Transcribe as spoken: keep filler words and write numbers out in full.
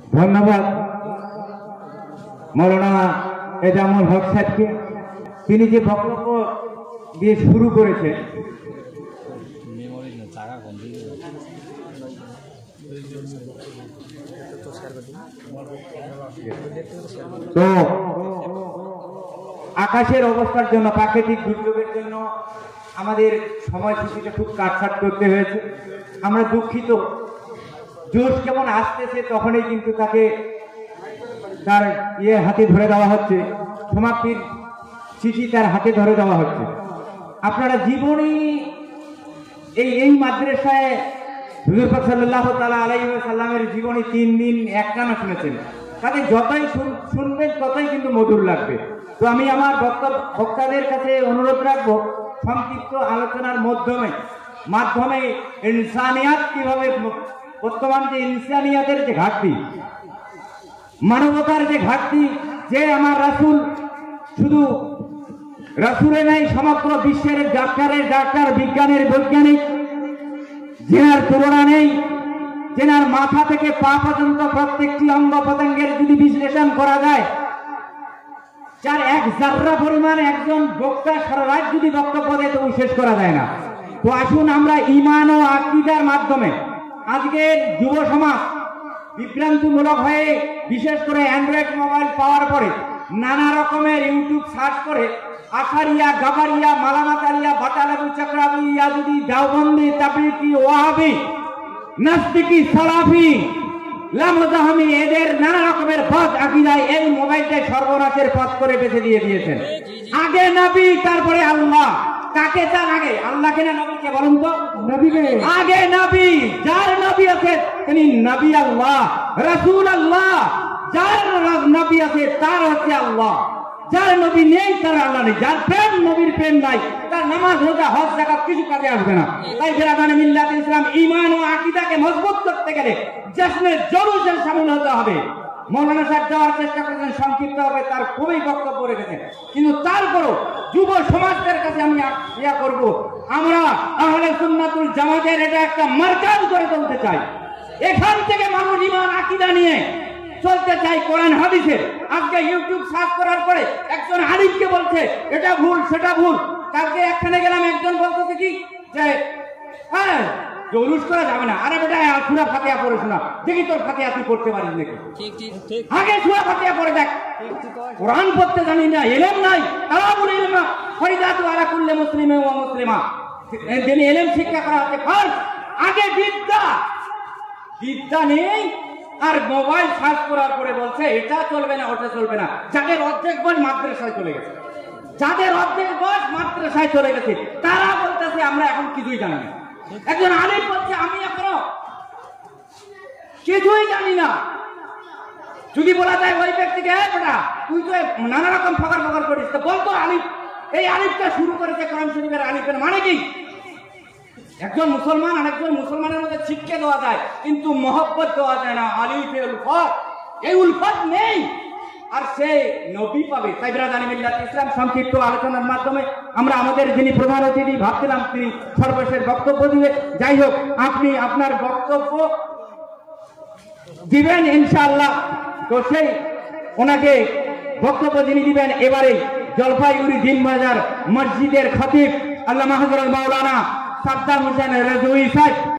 ধন্যবাদ মৌলানা এজামুল হক সাহেবকে। তিনি যে বক্তব্য দিয়ে শুরু করেছেন, তো আকাশের অবস্থার জন্য, প্রাকৃতিক দুর্যোগের জন্য আমাদের সময়সূচিটা খুব কাটছাট করতে হয়েছে। আমরা দুঃখিত। জোশ কেমন আসতেছে তখনই কিন্তু তাকে তার ইয়ে হাতে ধরে দেওয়া হচ্ছে, সমাপ্তির চিঠি তার হাতে ধরে দেওয়া হচ্ছে। আপনারা জীবনী এই এই মাদ্রাসায় হুজুর পাক সাল্লাল্লাহু তাআলা আলাইহি ওয়াসাল্লামের জীবনী তিন দিন একটানা শুনেছেন। তাদের যতই শুনবেন ততই কিন্তু মধুর লাগবে। তো আমি আমার বক্তব্য বক্তাদের কাছে অনুরোধ রাখবো, সংক্ষিপ্ত আলোচনার মাধ্যমে মাধ্যমে ইনসানিয়াত কিভাবে, বর্তমান যে ইনসানিয়াতের যে ঘাটতি, মানবতার যে ঘাটতি, যে আমার রাসূল শুধু রাসূলে নাই, সমগ্র বিশ্বের ডাক্তারের ডাক্তার, বিজ্ঞানের বৈজ্ঞানিক, যেনার তুলনা নেই, যেনার মাথা থেকে পা পর্যন্ত প্রত্যেকটি অঙ্গ প্রত্যঙ্গের যদি বিশ্লেষণ করা যায়, যার এক জাররা পরিমাণ একজন বক্তা সারা রাত যদি বক্তব্য দেয় তবু শেষ করা যায় না। তো আসুন আমরা ঈমান ও আকীদার মাধ্যমে, আজকের যুব সমাজ বিভ্রান্তিমূলক হয়ে, বিশেষ করে অ্যান্ড্রয়েড মোবাইল পাওয়ার পরে নানা রকমের ইউটিউব সার্চ করে আশারিয়া, গাবারিয়া, মালামাতারিয়া, বাটালাবু, চাকরাবি, ইয়াজিদি, দেওবন্দি, তাবলিগি, ওয়াহাবি, নাস্তিকি, সালাফি, লামজাহামি, এদের নানা রকমের পথ আকীদায় এই মোবাইলটাই সর্বনাশের পথ করে বেছে দিয়ে দিয়েছেন। আগে নবী, তারপরে আল্লাহ। কাকে চান আগে, আল্লাহকে না নবীকে? বলুন তো। নবীকে আগে। নবী, যার নবী আছে তিনি নবী আল্লাহ, রাসূল আল্লাহ। যার নবী আছে তার হচ্ছে আল্লাহ, যার নবী নেই তার আল্লাহ নেই। যার প্রেম নবীর প্রেম নাই, তার নামাজ, রোজা, হজ, যাকাত কিছু কাজে আসবে না। তাই বিরাদানে মিল্লাত ইসলাম ঈমান ও আকীদাকে মজবুত করতে গেলে জশ্নে জলুসে শামিল হতে হবে। মৌলানা সাহেব যাওয়ার চেষ্টা করেছেন, সংক্ষিপ্ত হবে, তার খুবই বক্তব্য রেখেছেন, কিন্তু তারপরও যুব সমাজের কাছে আমি ইয়া করব, আমরা আহলে সুন্নাতুল জামাতের এটা একটা মার্কাজ করে তুলতে চাই। এখান থেকে মানুষ ঈমান আকীদা নিয়ে চলতে চাই কোরআন হাদিসের। আজকে ইউটিউব সার্চ করার পরে একজন আলিমকে বলছে এটা ভুল, সেটা ভুল। কালকে একখানে গেলাম, একজন বলতেছে কি যে হ্যাঁ জলুস করা যাবে না। আরে বেটা সূরা ফাতিহা পড়ে শোনা, দেখি তোর ফাতিহা তুই পড়তে পারিস নাকি। আগে সূরা ফাতিহা পড়ে দেখ। কোরআন পড়তে জানি না, ইলম নাই। তালাবুল ইলম ফরিদাতু আলা কুল্লি মুসলিমিন ওয়া মুসলিমা। যিনি ইলম শিক্ষা করা হচ্ছে ফরজ। আগে বিদ্যা, বিদ্যা নেই আর মোবাইল সার্চ করার পরে বলছে এটা চলবে না, ওটা চলবে না। যাদের অর্ধেক বয়স মাদ্রাসায় চলে গেছে, যাদের অর্ধেক বয়স মাদ্রাসায় চলে গেছে, তারা বলতেছে আমরা এখন কিছুই জানি না। একজন আলিম বলছে আমি এখনো কিছুই জানি না। যদি বলা যায় ওই ব্যক্তিকে বেটা তুই তো নানা রকম ফকর ফকর করিস, তো বলতো আলিফ, এই আলিফটা শুরু করেছে কোরআন শরীফের আলিফের মানে কি? একজন মুসলমান আর একজন মুসলমানের মধ্যে ছিটকে দেওয়া যায়, কিন্তু মহব্বত দেওয়া যায় না। আলিফে উলফত, এই উলফত নেই, আর সে নবী পাবে। তাই বিরাদানি মিল্লাত ইসলাম সংক্ষিপ্ত আলোচনার মাধ্যমে আমরা আমাদের যিনি প্রধান অতিথি ভাবছিলাম তিনি সর্বশেষ বক্তব্য দিবে। যাই হোক, আপনি আপনার বক্তব্য দিবেন ইনশাআল্লাহ। তো সেই ওনাকে বক্তব্য যিনি দিবেন এবারে জলপাইগুড়ি দিনবাজার মসজিদের খতিব আল্লামা হযরত মাওলানা সাদ্দাম হোসেন রাজউই সাহেব।